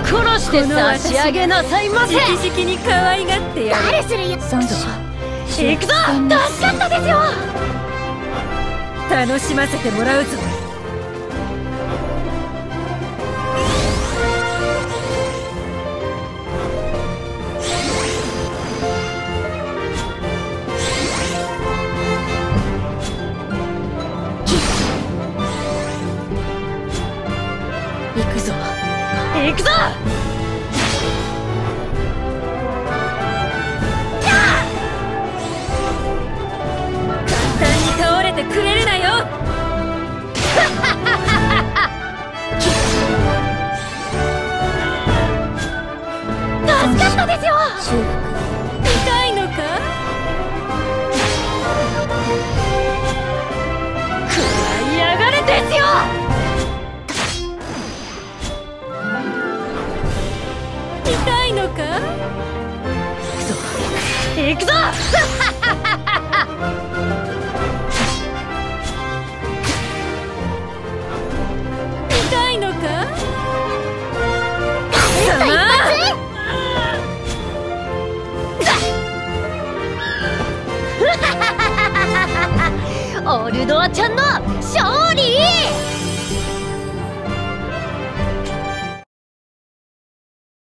殺して差し上げなさいませ。 直々に可愛がってやる。 誰するよ。 サンド行くぞ。助かったですよ。 楽しませてもらうぞ。行くぞ行くぞ。 簡単に倒れてくれるなよ。 助かったですよ。 痛いのか。 食らいやがれですよ。 痛いのか。 行くぞ。 痛いのか。 オルドアちゃんの勝利。